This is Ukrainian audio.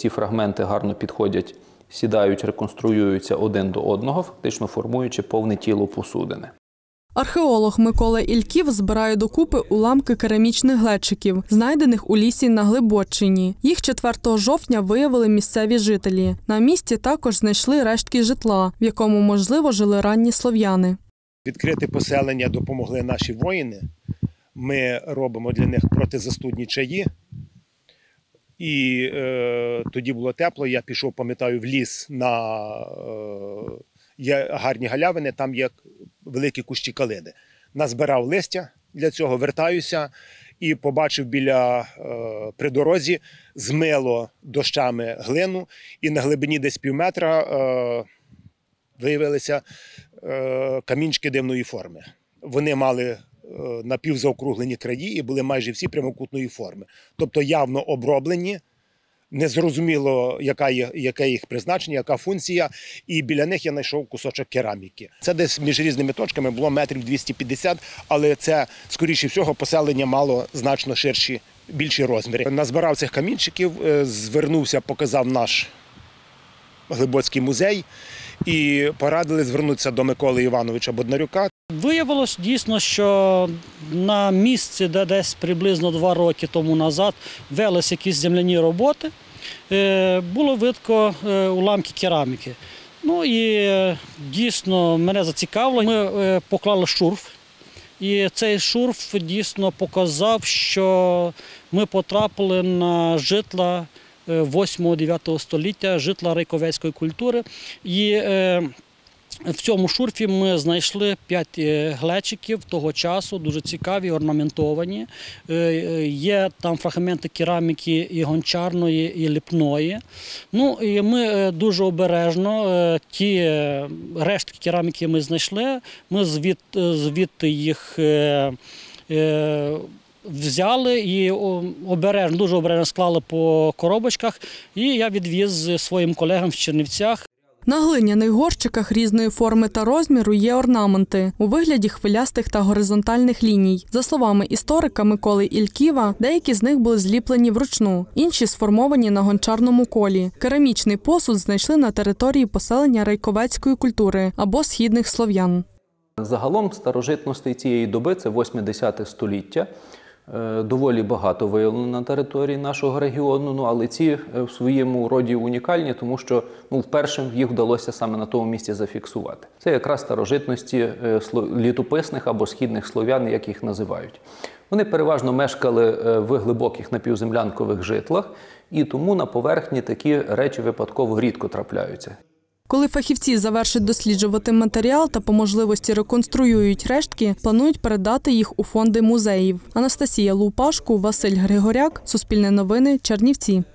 ці фрагменти гарно підходять, сідають, реконструюються один до одного, фактично формуючи повне тіло посудини. Археолог Микола Ільків збирає докупи уламки керамічних глечиків, знайдених у лісі на Глибоччині. Їх 4 жовтня виявили місцеві жителі. На місці також знайшли рештки житла, в якому, можливо, жили ранні слов'яни. Відкрити поселення допомогли наші воїни. Ми робимо для них протизастудні чаї. І тоді було тепло, я пішов, пам'ятаю, в ліс є гарні галявини, там є великі кущі калини. Назбирав листя для цього, вертаюся і побачив при дорозі змило дощами глину, і на глибині десь півметра виявилися камінчики дивної форми. Вони мали напівзаокруглені краї і були майже всі прямокутної форми. Тобто явно оброблені, незрозуміло, яке їх призначення, яка функція, і біля них я знайшов кусочок кераміки. Це десь між різними точками було метрів 250, але це, скоріше всього, поселення мало значно більші розміри. Назбирав цих камінчиків, звернувся, показав наш Глибоцький музей і порадили звернутися до Миколи Івановича Боднарюка. Виявилось дійсно, що на місці, де десь приблизно 2 роки тому назад велись якісь земляні роботи, було видно уламки кераміки. Ну і дійсно мене зацікавило. Ми поклали шурф, і цей шурф дійсно показав, що ми потрапили на житла 8-9 століття, житла райковецької культури. І в цьому шурфі ми знайшли 5 глечиків того часу, дуже цікаві, орнаментовані. Є там фрагменти кераміки і гончарної, і ліпної. Ну, і ми дуже обережно ті рештки кераміки ми знайшли, ми звідти їх взяли і дуже обережно склали по коробочках, і я відвіз своїм колегам в Чернівцях. На глиняних горщиках різної форми та розміру є орнаменти у вигляді хвилястих та горизонтальних ліній. За словами історика Миколи Ільківа, деякі з них були зліплені вручну, інші сформовані на гончарному колі. Керамічний посуд знайшли на території поселення райковецької культури або східних слов'ян. Загалом старожитностей цієї доби – це 8-10 століття. Доволі багато виявлено на території нашого регіону, але ці в своєму роді унікальні, тому що вперше їх вдалося саме на тому місці зафіксувати. Це якраз старожитності літописних або східних слов'ян, як їх називають. Вони переважно мешкали в глибоких напівземлянкових житлах, і тому на поверхні такі речі випадково рідко трапляються. Коли фахівці завершать досліджувати матеріал та по можливості реконструюють рештки, планують передати їх у фонди музеїв. Анастасія Лупашко, Василь Григоряк, Суспільне новини, Чернівці.